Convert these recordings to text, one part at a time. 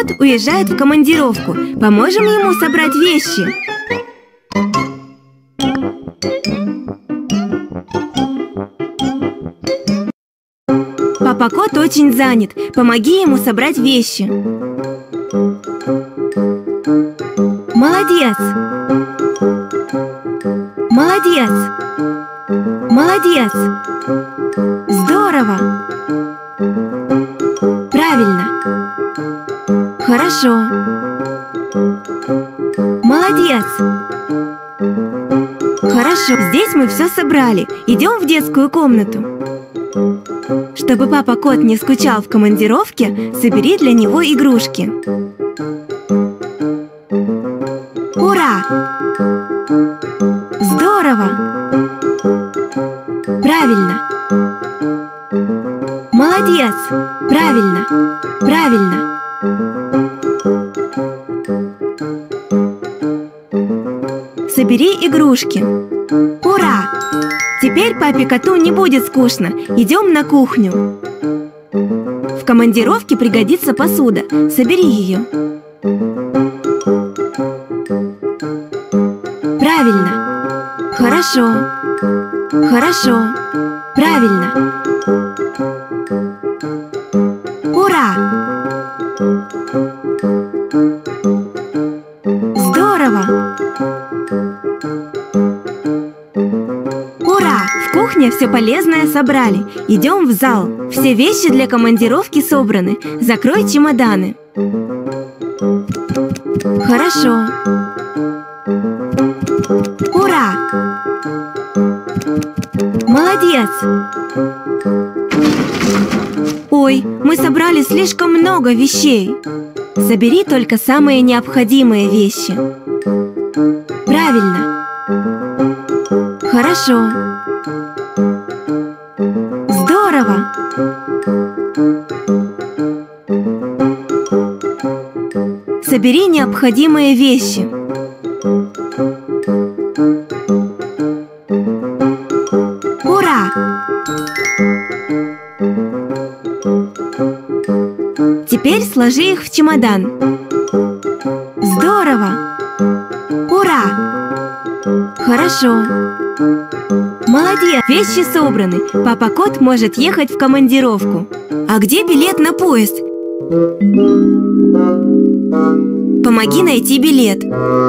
кот уезжает в командировку. Поможем ему собрать вещи. Папа кот очень занят. Помоги ему собрать вещи. Молодец! Молодец! Молодец! Здорово! Правильно! Хорошо! Молодец! Хорошо, здесь мы все собрали. Идем в детскую комнату. Чтобы папа кот не скучал в командировке, собери для него игрушки. Ура! Здорово! Правильно! Молодец! Правильно! Правильно! Собери игрушки. Ура! Теперь папе коту не будет скучно. Идем на кухню. В командировке пригодится посуда. Собери ее. Правильно. Хорошо. Хорошо. Правильно. Ура! Здорово! Ура! В кухне все полезное собрали. Идем в зал. Все вещи для командировки собраны. Закрой чемоданы. Хорошо. Ура! Молодец! Ой, мы собрали слишком много вещей. Собери только самые необходимые вещи. Правильно. Хорошо. Здорово. Собери необходимые вещи. Ура! Теперь сложи их в чемодан. Здорово! Ура! Хорошо! Молодец! Вещи собраны. Папа кот может ехать в командировку. А где билет на поезд? Помоги найти билет.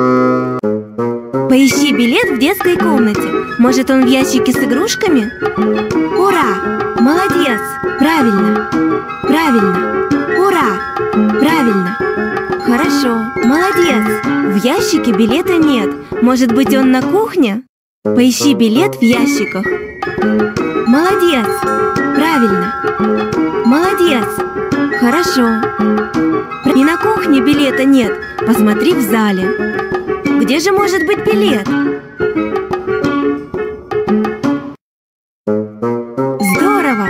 Поищи билет в детской комнате. Может, он в ящике с игрушками? Ура! Молодец! Правильно! Правильно! Ура! Правильно! Хорошо! Молодец! В ящике билета нет. Может быть, он на кухне? Поищи билет в ящиках. Молодец! Правильно! Молодец! Хорошо! И на кухне билета нет. Посмотри в зале. Где же может быть билет? Здорово!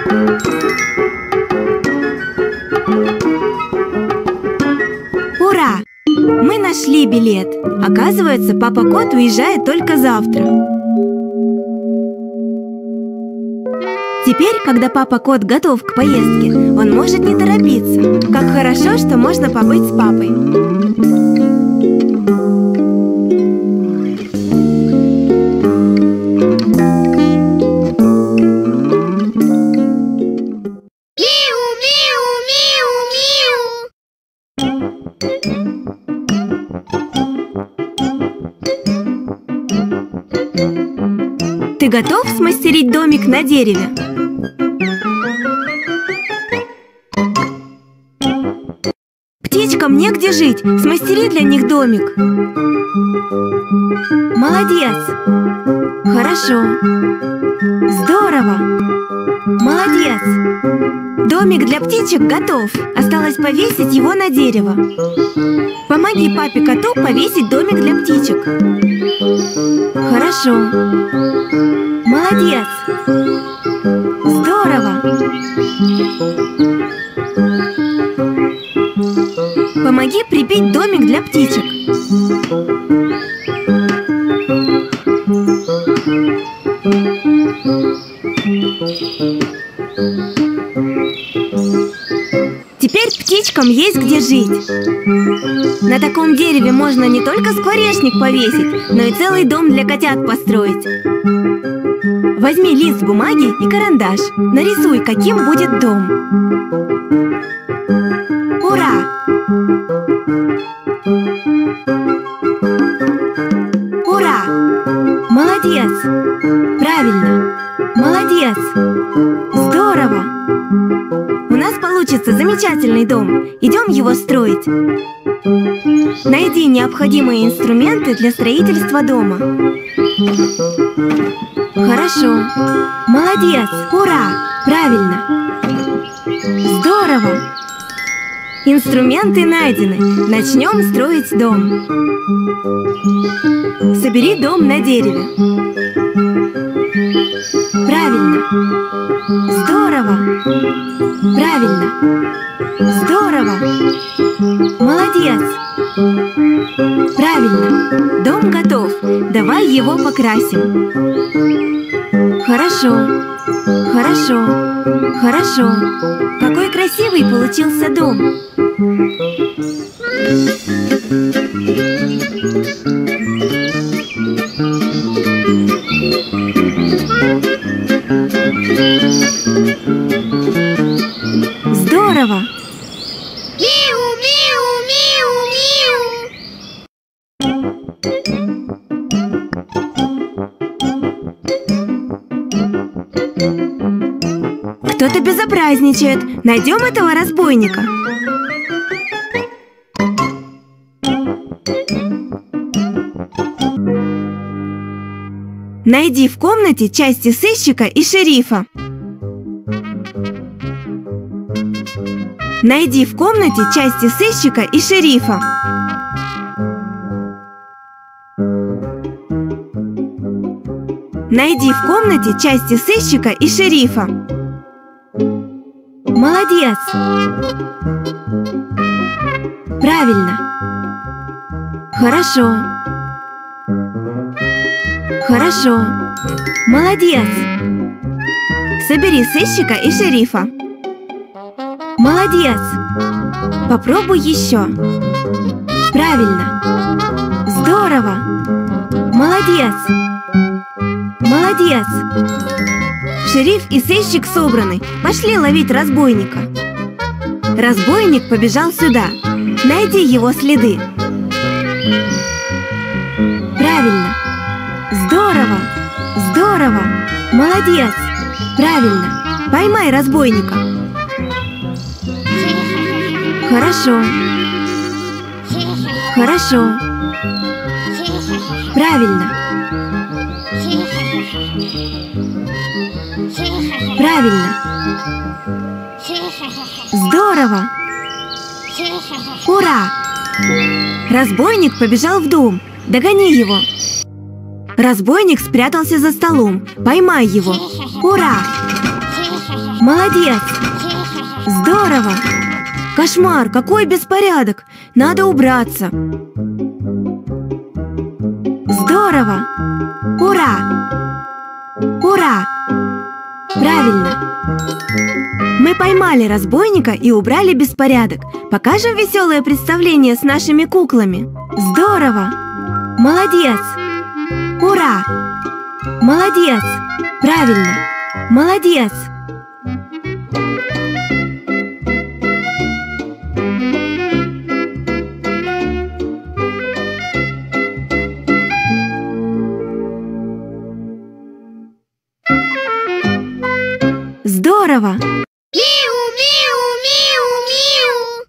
Ура! Мы нашли билет. Оказывается, папа кот уезжает только завтра. Теперь, когда папа кот готов к поездке, он может не торопиться. Как хорошо, что можно побыть с папой. Ты готов смастерить домик на дереве? Птичкам негде жить. Смастери для них домик. Молодец! Хорошо! Здорово! Молодец! Домик для птичек готов. Осталось повесить его на дерево. Помоги папе коту повесить домик для птичек. Хорошо! Молодец! Здорово! Помоги прибить домик для птичек. Теперь Теперь птичкам есть где жить. На таком дереве можно не только скворечник повесить, но и целый дом для котят построить. Возьми лист бумаги и карандаш. Нарисуй, каким будет дом. Ура! Ура! Молодец! Правильно! Молодец! Здорово! У нас получится замечательный дом. Идем его строить. Найди необходимые инструменты для строительства дома. Хорошо. Молодец! Ура! Правильно! Здорово! Инструменты найдены. Начнем строить дом. Собери дом на дереве. Правильно! Здорово! Правильно! Здорово! Молодец! Правильно! Дом готов. Давай его покрасим. Хорошо! Хорошо! Хорошо! Какой красивый получился дом! Здорово! Миу, миу, миу, миу. Кто-то безобразничает. Найдем этого разбойника. Найди в комнате части сыщика и шерифа. Найди в комнате части сыщика и шерифа. Найди в комнате части сыщика и шерифа. Молодец! Правильно! Хорошо! Хорошо! Молодец! Собери сыщика и шерифа. Молодец! Попробуй еще. Правильно! Здорово! Молодец! Молодец! Шериф и сыщик собраны. Пошли ловить разбойника. Разбойник побежал сюда. Найди его следы. Правильно! Здорово! Здорово! Молодец! Правильно! Поймай разбойника. Хорошо! Хорошо! Правильно! Правильно! Здорово! Ура! Разбойник побежал в дом. Догони его. Разбойник спрятался за столом. Поймай его. Ура! Молодец! Здорово! Кошмар! Какой беспорядок! Надо убраться. Здорово! Ура! Ура! Правильно! Мы поймали разбойника и убрали беспорядок. Покажем веселое представление с нашими куклами. Здорово! Молодец! Ура! Молодец! Правильно! Молодец! Здорово! Миу, миу, миу, миу.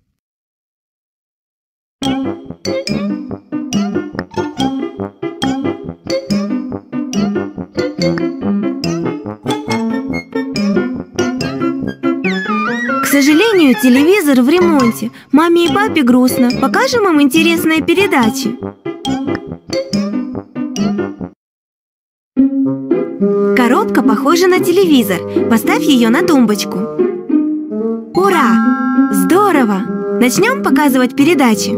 К сожалению, телевизор в ремонте. Маме и папе грустно. Покажем им интересные передачи. Коробка похожа на телевизор. Поставь ее на тумбочку. Ура! Здорово! Начнем показывать передачи.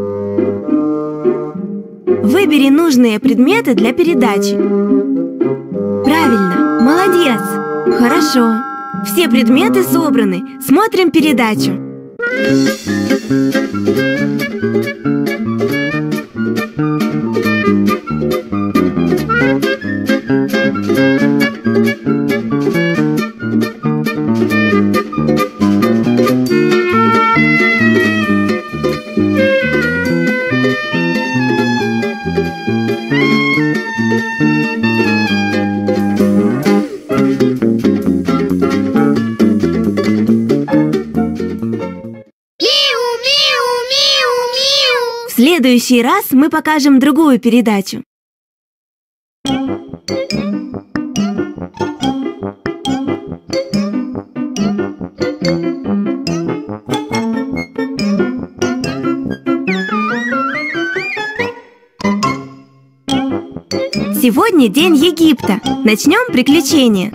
Выбери нужные предметы для передачи. Правильно! Молодец! Хорошо! Все предметы собраны. Смотрим передачу. В следующий раз мы покажем другую передачу. Сегодня день Египта. Начнем приключения.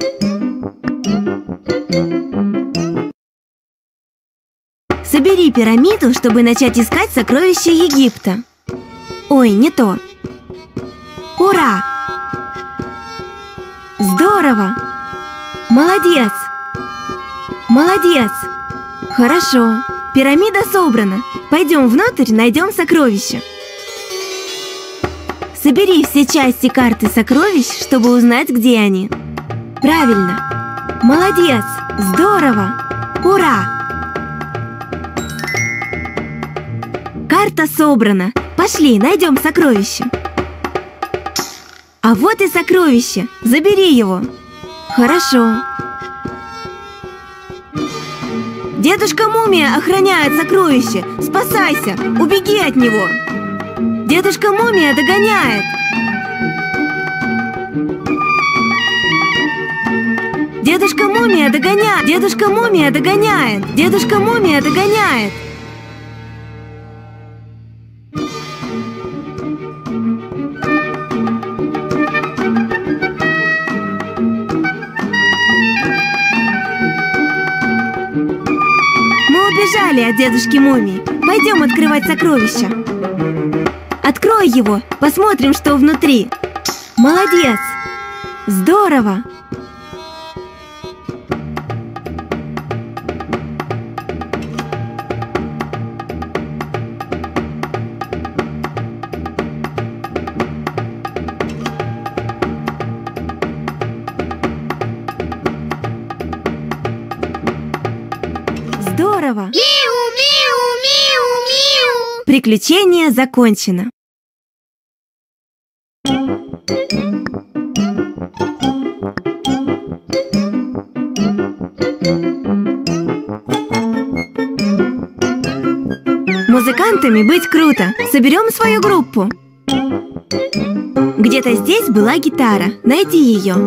Собери пирамиду, чтобы начать искать сокровища Египта. Ой, не то. Ура! Здорово! Молодец! Молодец! Хорошо, пирамида собрана. Пойдем внутрь, найдем сокровища. Собери все части карты сокровищ, чтобы узнать, где они. Правильно! Молодец! Здорово! Ура! Карта собрана. Пошли, найдем сокровище. А вот и сокровище. Забери его. Хорошо. Дедушка Мумия охраняет сокровище. Спасайся, убеги от него. Дедушка Мумия догоняет. Дедушка Мумия догоняет. Дедушка Мумия догоняет. Дедушка Мумия догоняет. Убежали от дедушки Мумии. Пойдем открывать сокровища. Открой его, посмотрим, что внутри. Молодец! Здорово! Здорово! Приключение закончено. Музыкантами быть круто. Соберем свою группу. Где-то здесь была гитара. Найди ее.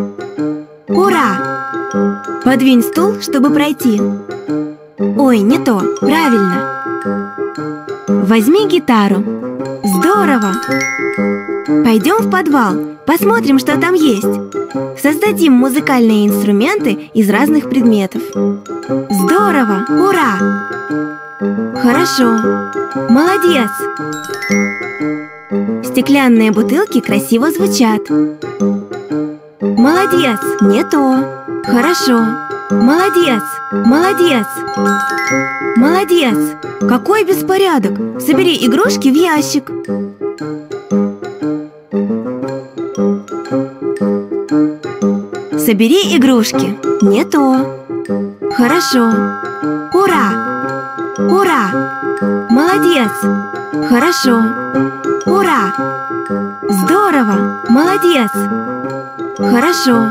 Ура! Подвинь стул, чтобы пройти. Ой, не то. Правильно. Возьми гитару. Здорово! Пойдем в подвал. Посмотрим, что там есть. Создадим музыкальные инструменты из разных предметов. Здорово! Ура! Хорошо! Молодец! Стеклянные бутылки красиво звучат. Молодец! Не то. Хорошо! Молодец! Молодец! Молодец! Какой беспорядок! Собери игрушки в ящик. Собери игрушки. Не то. Хорошо. Ура! Ура! Молодец! Хорошо. Ура! Здорово! Молодец! Хорошо.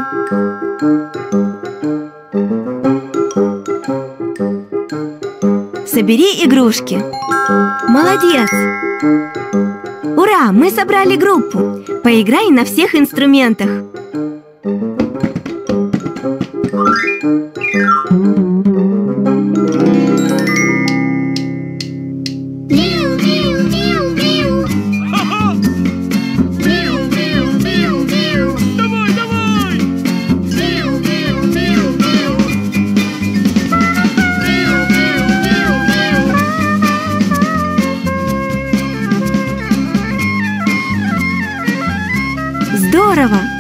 Собери игрушки. Молодец! Ура! Мы собрали группу. Поиграй на всех инструментах. Здорово!